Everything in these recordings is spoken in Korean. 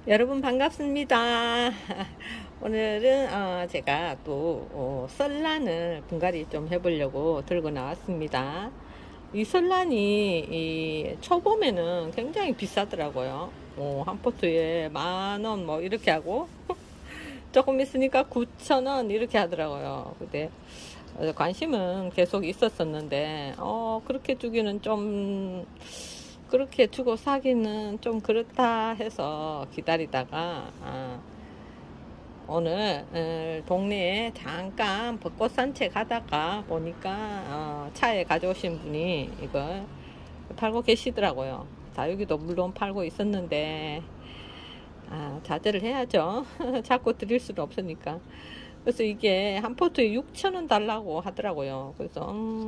여러분 반갑습니다. 오늘은 제가 또 썰란을 분갈이 좀 해보려고 들고 나왔습니다. 이 썰란이 초봄에는 굉장히 비싸더라고요. 한 포트에 10,000원 뭐 이렇게 하고 조금 있으니까 9,000원 이렇게 하더라고요. 근데 관심은 계속 있었었는데 그렇게 주기는 좀, 그렇게 주고 사기는 좀 그렇다 해서 기다리다가 오늘 동네에 잠깐 벚꽃 산책하다가 보니까 차에 가져오신 분이 이걸 팔고 계시더라고요. 다육이도 물론 팔고 있었는데 자제를 해야죠. 자꾸 드릴 수는 없으니까. 그래서 이게 한 포트에 6,000원 달라고 하더라고요. 그래서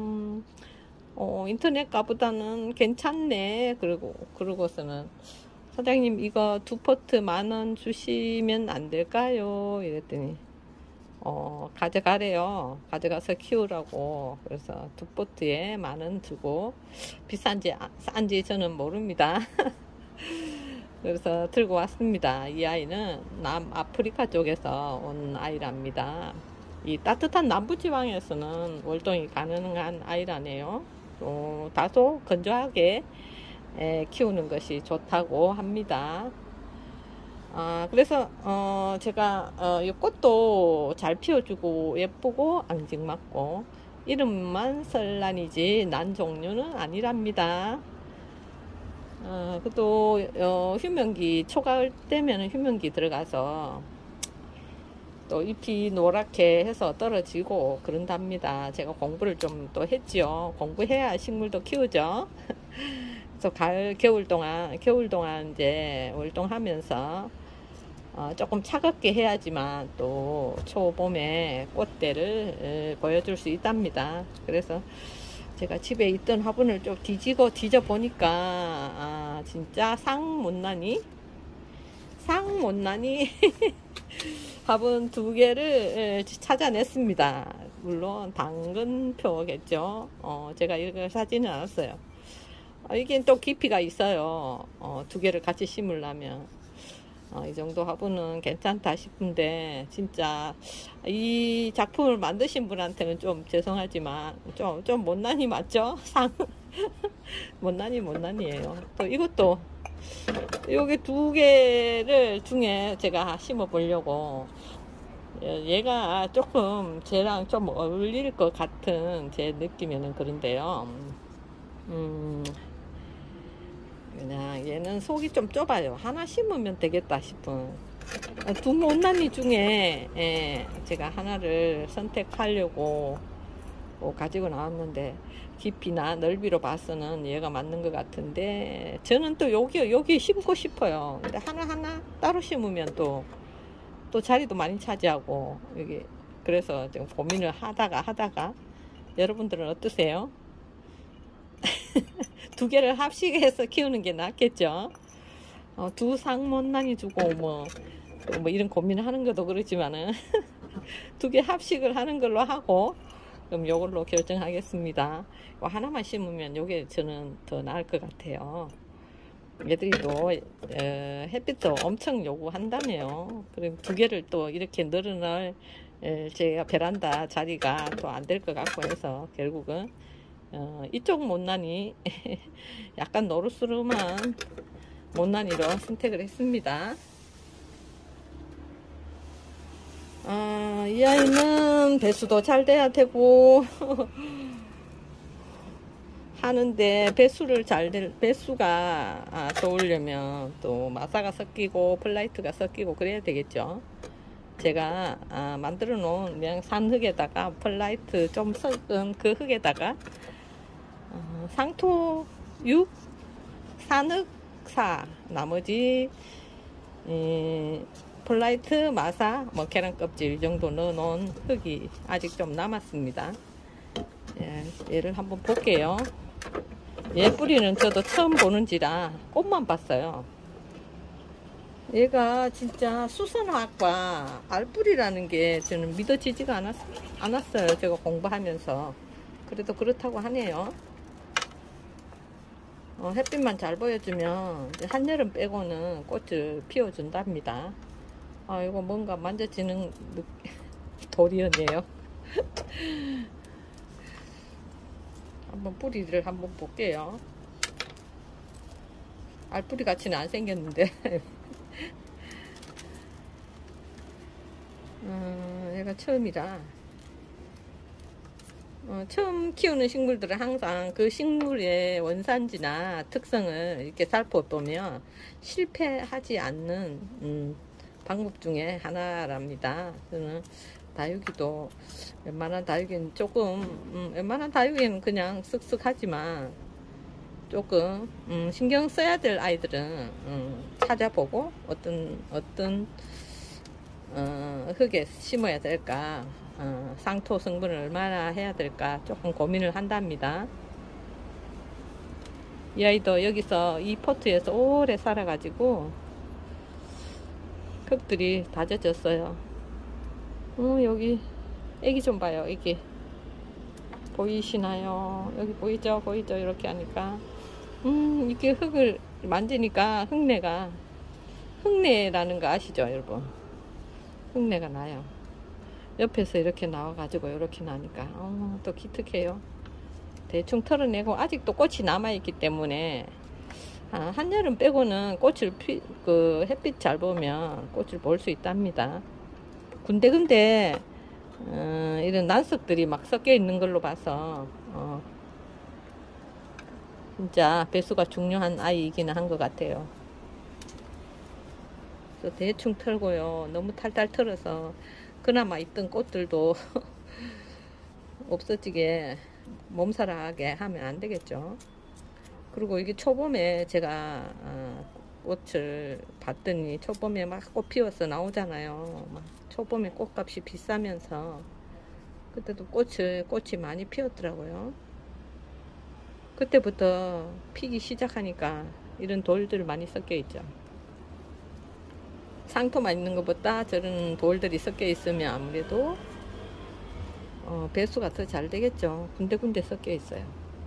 인터넷 가보다는 괜찮네. 그러고서는 사장님 이거 2포트 10,000원 주시면 안 될까요? 이랬더니 가져가래요. 가져가서 키우라고. 그래서 2포트에 10,000원 주고 비싼지 싼지 저는 모릅니다. 그래서 들고 왔습니다. 이 아이는 남아프리카 쪽에서 온 아이랍니다. 이 따뜻한 남부지방에서는 월동이 가능한 아이라네요. 다소 건조하게 키우는 것이 좋다고 합니다. 그래서 제가 이 꽃도 잘 피워주고 예쁘고 앙증맞고 이름만 설란이지 난 종류는 아니랍니다. 또 휴면기 초가을 때면은 휴면기 들어가서 또 잎이 노랗게 해서 떨어지고 그런답니다. 제가 공부를 좀 또 했지요. 공부해야 식물도 키우죠. 그래서 겨울 동안 이제 월동하면서 조금 차갑게 해야지만 또 초봄에 꽃대를 보여줄 수 있답니다. 그래서 제가 집에 있던 화분을 좀 뒤져 보니까 진짜 상못나니 화분 2개를 찾아냈습니다. 물론 당근표겠죠. 제가 이걸 사지는 않았어요. 이게 또 깊이가 있어요. 2개를 같이 심으려면 이 정도 화분은 괜찮다 싶은데 진짜 이 작품을 만드신 분한테는 좀 죄송하지만 좀 못난이 맞죠? 못난이에요. 또 이것도 여기 2개를 중에 제가 심어 보려고 얘가 조금 쟤랑 좀 어울릴 것 같은 제 느낌에는 그런데요. 그냥 얘는 속이 좀 좁아요. 하나 심으면 되겠다 싶은 2 못난이 중에 제가 하나를 선택하려고 가지고 나왔는데 깊이나 넓이로 봐서는 얘가 맞는 것 같은데 저는 또 여기 심고 싶어요. 근데 하나하나 따로 심으면 또 자리도 많이 차지하고 여기 그래서 지금 고민을 하다가 여러분들은 어떠세요? 2개를 합식해서 키우는 게 낫겠죠. 2 상못난이 주고 뭐 이런 고민을 하는 것도 그렇지만은 2개 합식을 하는 걸로 하고 그럼 요걸로 결정하겠습니다. 하나만 심으면 요게 저는 더 나을 것 같아요. 얘들이 또 햇빛도 엄청 요구한다네요. 그럼 2개를 또 이렇게 늘어날 제가 베란다 자리가 또 안 될 것 같고 해서 결국은 이쪽 못난이 약간 노릇스름한 못난이로 선택을 했습니다. 이 아이는 배수도 잘 돼야 되고 하는데 배수가 떠오려면 또 마사가 섞이고 플라이트가 섞이고 그래야 되겠죠. 제가 만들어 놓은 그냥 산흙에다가 플라이트 좀 섞은 그 흙에다가 상토 6 산흙 4 나머지 플라이트 마사 계란 껍질 이 정도 넣어 놓은 흙이 아직 좀 남았습니다. 얘를 한번 볼게요. 얘 뿌리는 저도 처음 보는지라 꽃만 봤어요. 얘가 진짜 수선화학과 알뿌리라는 게 저는 믿어지지가 않았어요. 제가 공부하면서. 그래도 그렇다고 하네요. 햇빛만 잘 보여주면 이제 한여름 빼고는 꽃을 피워준답니다. 아, 이거 뭔가 만져지는 돌이었네요. 한번 뿌리를 한번 볼게요. 알뿌리 같이는 안 생겼는데. 얘가 처음이라. 처음 키우는 식물들은 항상 그 식물의 원산지나 특성을 이렇게 살펴보면 실패하지 않는 방법 중에 하나랍니다. 저는 다육이도 웬만한 다육이는 조금 웬만한 다육이는 그냥 쓱쓱 하지만 조금 신경 써야 될 아이들은 찾아보고 어떤 흙에 심어야 될까, 상토 성분을 얼마나 해야 될까 조금 고민을 한답니다. 이 아이도 여기서 이 포트에서 오래 살아가지고 흙들이 다 젖었어요. 여기 애기 좀 봐요. 애기 보이시나요? 여기 보이죠? 보이죠? 이렇게 하니까 이렇게 흙을 만지니까 흙내라는 거 아시죠, 여러분? 흙내가 나요. 옆에서 이렇게 나와가지고 이렇게 나니까 또 기특해요. 대충 털어내고 아직도 꽃이 남아있기 때문에 한여름 빼고는 꽃을 햇빛 잘 보면 꽃을 볼 수 있답니다. 군데군데 이런 난석들이 막 섞여 있는 걸로 봐서 진짜 배수가 중요한 아이이기는 한 것 같아요. 그래서 대충 털고요. 너무 탈탈 털어서 그나마 있던 꽃들도 없어지게 몸살하게 하면 안 되겠죠. 그리고 이게 초봄에 제가 꽃을 봤더니 초봄에 막 꽃 피워서 나오잖아요. 막 초봄에 꽃값이 비싸면서 그때도 꽃이 많이 피었더라고요. 그때부터 피기 시작하니까 이런 돌들 많이 섞여 있죠. 상토만 있는 것보다 저런 돌들이 섞여 있으면 아무래도 배수가 더 잘 되겠죠. 군데군데 섞여 있어요.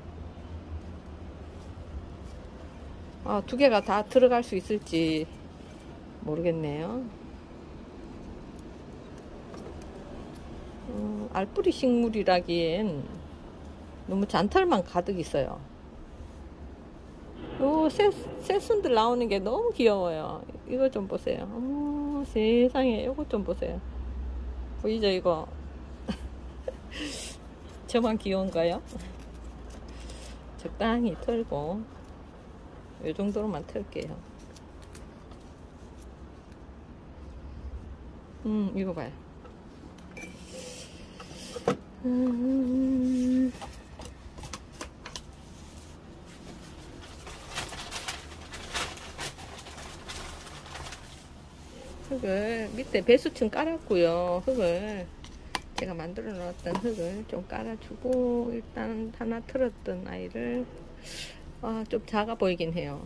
두 개가 다 들어갈 수 있을지 모르겠네요. 알뿌리 식물이라기엔 너무 잔털만 가득 있어요. 새순들 나오는 게 너무 귀여워요. 이거 좀 보세요. 세상에, 이거 좀 보세요. 보이죠, 이거? 저만 귀여운가요? 적당히 털고 이 정도로만 털게요. 이거 봐요. 흙을 밑에 배수층 깔았고요. 흙을 제가 만들어 놓았던 흙을 좀 깔아주고, 일단 하나 틀었던 아이를 좀 작아 보이긴 해요.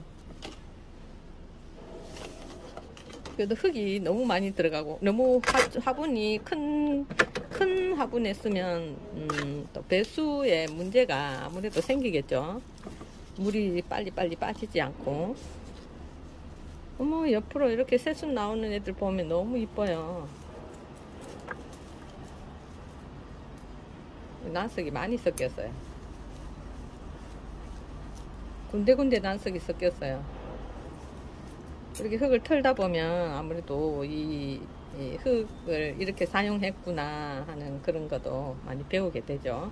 그래도 흙이 너무 많이 들어가고 너무 화분이 큰 화분에 쓰면 또 배수에 문제가 아무래도 생기겠죠. 물이 빨리 빠지지 않고. 어머, 옆으로 이렇게 새순 나오는 애들 보면 너무 이뻐요. 난석이 많이 섞였어요. 군데군데 난석이 섞였어요. 이렇게 흙을 털다 보면 아무래도 이 흙을 이렇게 사용했구나 하는 그런 것도 많이 배우게 되죠.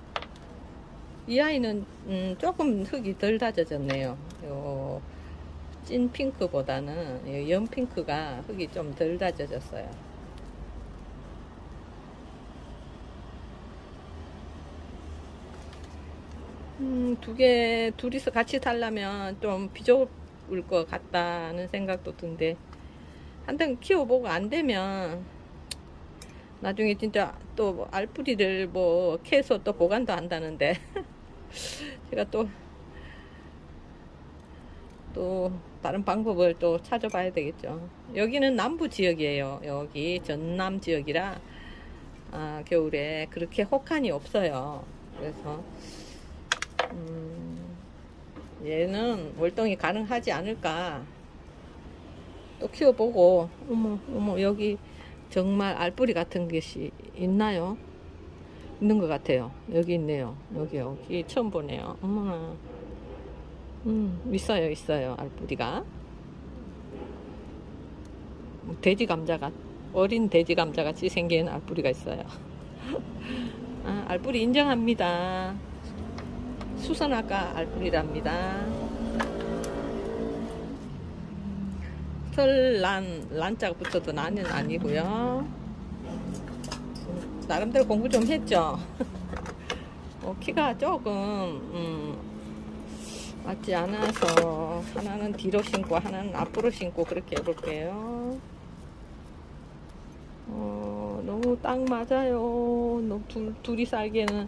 이 아이는 조금 흙이 덜 다져졌네요. 요 찐 핑크보다는 연 핑크가 흙이 좀 덜 다져졌어요. 둘이서 같이 살려면 좀 비좁을 것 같다는 생각도 든데, 한번 키워보고 안 되면 나중에 진짜 또 알뿌리를 뭐 캐서 또 보관도 한다는데 제가 또 다른 방법을 또 찾아봐야 되겠죠. 여기는 남부 지역이에요. 여기 전남 지역이라 겨울에 그렇게 혹한이 없어요. 그래서 얘는 월동이 가능하지 않을까 또 키워보고. 어머 여기 정말 알뿌리 같은 것이 있나요? 있는 것 같아요. 여기 있네요. 여기 처음 보네요. 어머나. 있어요 알뿌리가. 돼지 감자가, 어린 돼지 감자 같이 생긴 알뿌리가 있어요. 아, 알뿌리 인정합니다. 수선화가 알뿌리랍니다. 란자가 붙어도 나는 아니고요. 나름대로 공부 좀 했죠. 키가 조금 맞지 않아서 하나는 뒤로 신고 하나는 앞으로 신고 그렇게 해볼게요. 너무 딱 맞아요. 너무 둘이 살기에는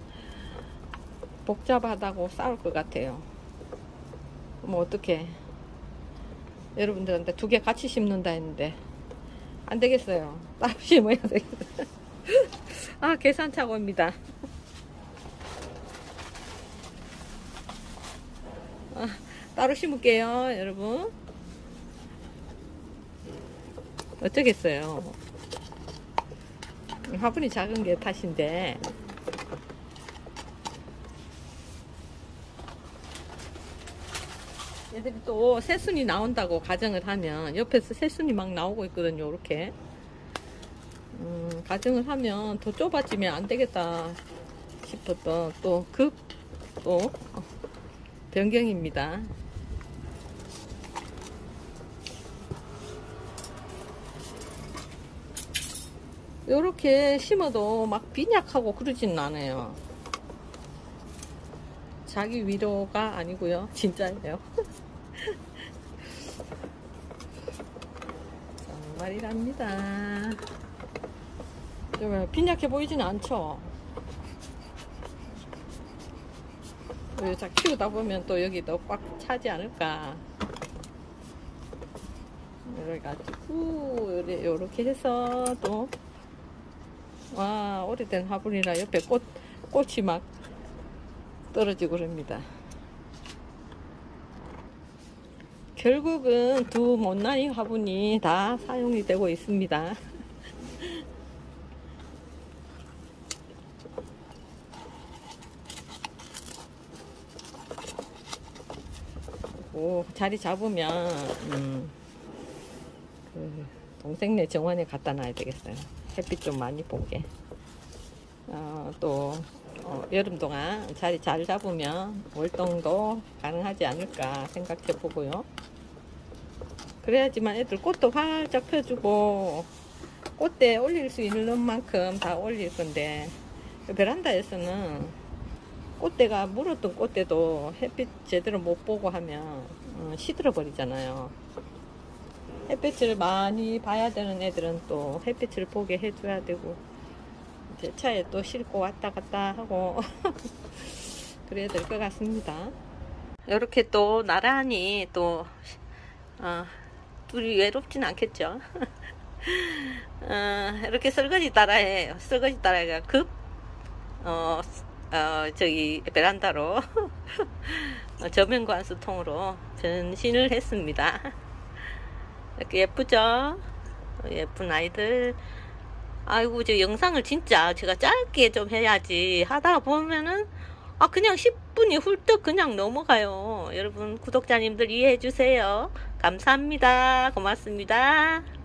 복잡하다고 싸울 것 같아요. 뭐 어떡해. 여러분들한테 두 개 같이 심는다 했는데 안 되겠어요. 따로 심어야 되겠어요. 아, 계산착오입니다. 따로 심을게요, 여러분. 어쩌겠어요. 화분이 작은 게 탓인데. 얘들이 또 새순이 나온다고 가정을 하면, 옆에서 새순이 막 나오고 있거든요, 이렇게. 가정을 하면 더 좁아지면 안 되겠다 싶었던 또 변경입니다. 이렇게 심어도 막 빈약하고 그러진 않아요. 자기 위로가 아니고요, 진짜예요. 정말이랍니다. 빈약해 보이지는 않죠. 자, 키우다 보면 또 여기도 꽉 차지 않을까. 그래가지고 요렇게 해서 또, 와, 오래된 화분이라 옆에 꽃이 막 떨어지고 그럽니다. 결국은 두 못난이 화분이 다 사용이 되고 있습니다. 자리 잡으면 그 동생네 정원에 갖다 놔야 되겠어요. 햇빛 좀 많이 보게. 또 여름 동안 자리 잘 잡으면 월동도 가능하지 않을까 생각해 보고요. 그래야지만 애들 꽃도 활짝 펴주고 꽃대 올릴 수 있는 만큼 다 올릴 건데, 베란다에서는 꽃대가 물었던 꽃대도 햇빛 제대로 못 보고 하면 시들어 버리잖아요. 햇빛을 많이 봐야 되는 애들은 또 햇빛을 보게 해줘야 되고, 제 차에 또 싣고 왔다 갔다 하고 그래야 될 것 같습니다. 이렇게 또 나란히 또 둘이 외롭진 않겠죠. 이렇게 설거지 따라해요. 설거지 따라가 저기 베란다로 저면관수통으로 변신을 했습니다. 이렇게 예쁘죠? 예쁜 아이들. 아이고, 저 영상을 진짜 제가 짧게 좀 해야지 하다 보면은 그냥 10분이 훌쩍 그냥 넘어가요. 여러분 구독자님들 이해해 주세요. 감사합니다. 고맙습니다.